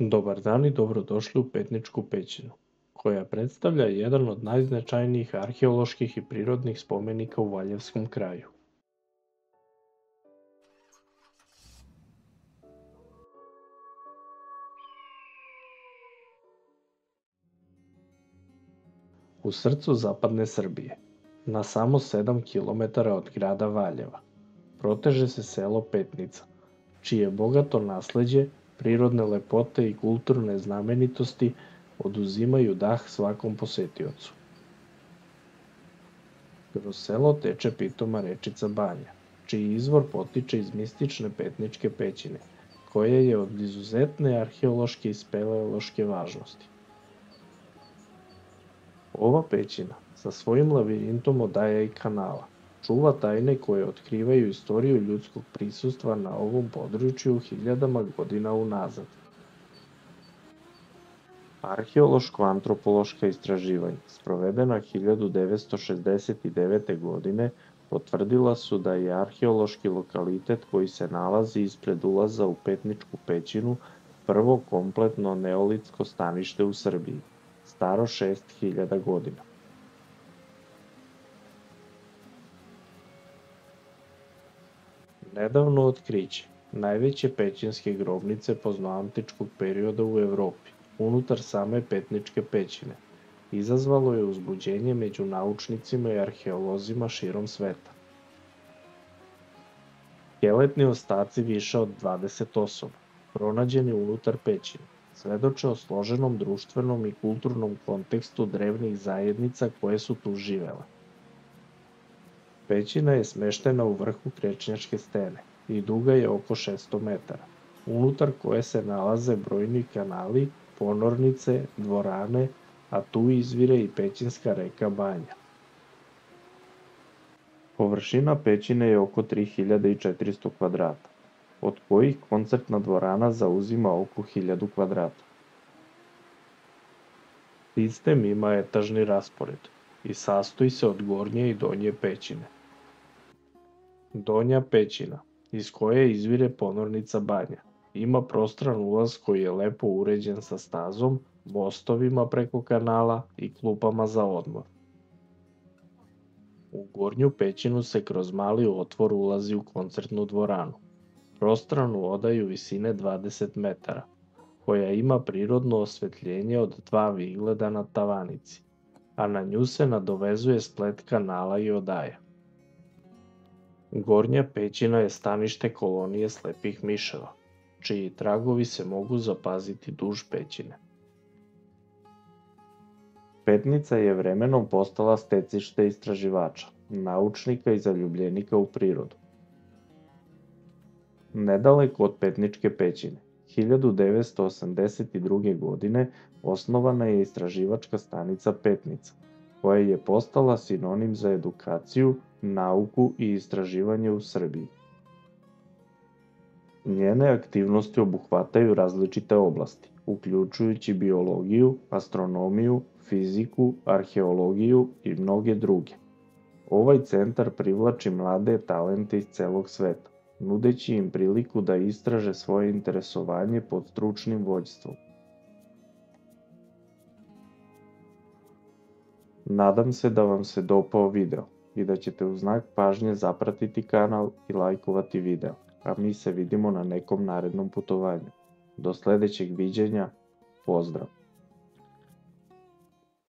Dobar dan i dobrodošli u Petničku pećinu, koja predstavlja jedan od najznačajnijih arheoloških i prirodnih spomenika u Valjevskom kraju. U srcu zapadne Srbije, na samo 7 kilometara od grada Valjeva, proteže se selo Petnica, čije bogato nasleđe, prirodne lepote i kulturne znamenitosti oduzimaju dah svakom posetiocu. Kroz selo teče pitoma rečica Banja, čiji izvor potiče iz mistične Petničke pećine, koja je od izuzetne arheološke i speleološke važnosti. Ova pećina, sa svojim lavirintom odaja i kanala, čuva tajne koje otkrivaju istoriju ljudskog prisustva na ovom području hiljadama godina unazad. Arheološko-antropološka istraživanja, sprovedena 1969. godine, potvrdila su da je arheološki lokalitet koji se nalazi ispred ulaza u Petničku pećinu prvo kompletno neolitsko stanište u Srbiji, staro 6000 godina. Nedavno otkriće najveće pećinske grobnice poznoantičkog perioda u Evropi, unutar same Petničke pećine, izazvalo je uzbuđenje među naučnicima i arheolozima širom sveta. Skeletni ostaci više od 20 osoba, pronađeni unutar pećine, svedoče o složenom društvenom i kulturnom kontekstu drevnih zajednica koje su tu živele. Pećina je smeštena u vrhu krečnjačke stene i duga je oko 600 metara, unutar koje se nalaze brojni kanali, ponornice, dvorane, a tu izvire i pećinska reka Banja. Površina pećine je oko 3400 kvadrata, od kojih koncertna dvorana zauzima oko 1000 kvadrata. Sistem ima etažni raspored i sastoji se od gornje i donje pećine. Donja pećina, iz koje izvire ponornica Banja, ima prostran ulaz koji je lepo uređen sa stazom, mostovima preko kanala i klupama za odmor. U gornju pećinu se kroz mali otvor ulazi u koncertnu dvoranu, prostranu odaju visine 20 metara, koja ima prirodno osvetljenje od 2 vigleda na tavanici, a na nju se nadovezuje splet kanala i odaja. Gornja pećina je stanište kolonije slepih miševa, čiji tragovi se mogu zapaziti duž pećine. Petnica je vremenom postala stecište istraživača, naučnika i zaljubljenika u prirodu. Nedaleko od Petničke pećine, 1982. godine osnovana je istraživačka stanica Petnica, koja je postala sinonim za edukaciju, nauku i istraživanje u Srbiji. Njene aktivnosti obuhvataju različite oblasti, uključujući biologiju, astronomiju, fiziku, arheologiju i mnoge druge. Ovaj centar privlači mlade talente iz celog sveta, nudeći im priliku da istraže svoje interesovanje pod stručnim vođstvom. Nadam se da vam se dopao video i da ćete u znak pažnje zapratiti kanal i lajkovati video, a mi se vidimo na nekom narednom putovanju. Do sledećeg viđenja, pozdrav!